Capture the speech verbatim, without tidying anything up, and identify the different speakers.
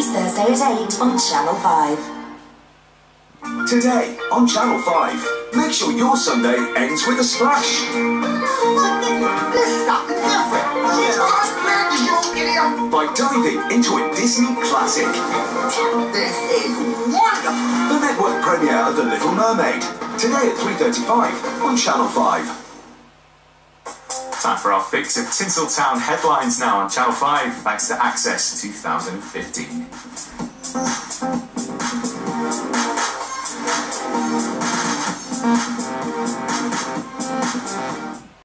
Speaker 1: this Thursday at eight on Channel five.
Speaker 2: Today on Channel five, make sure your Sunday ends with a splash. By diving into a Disney classic.
Speaker 3: This is wonderful.
Speaker 2: The network premiere of The Little Mermaid. Today at three thirty-five on Channel five.
Speaker 4: Time for our fix of Tinseltown headlines now on Channel five, thanks to Access twenty fifteen.
Speaker 5: Thank you.